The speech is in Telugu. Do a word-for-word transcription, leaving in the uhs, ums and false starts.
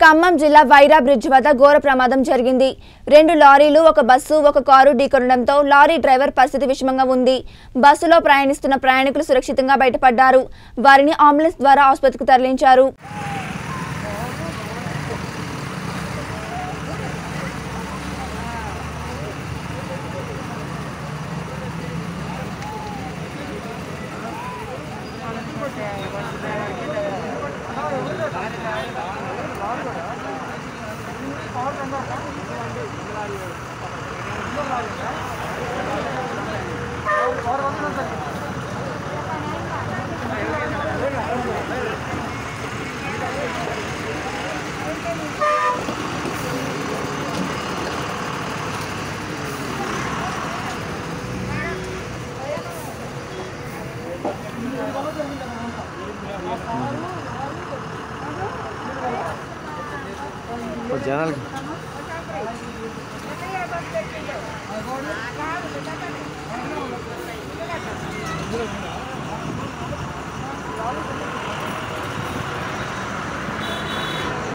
ఖమ్మం జిల్లా వైరా బ్రిడ్జ్ వద్ద ఘోర ప్రమాదం జరిగింది. రెండు లారీలు ఒక బస్సు ఒక కారు ఢీకొనడంతో లారీ డ్రైవర్ పరిస్థితి విషమంగా ఉంది. బస్సులో ప్రయాణిస్తున్న ప్రయాణికులు సురక్షితంగా బయటపడ్డారు. వారిని అంబులెన్స్ ద్వారా ఆసుపత్రికి తరలించారు. జనాలు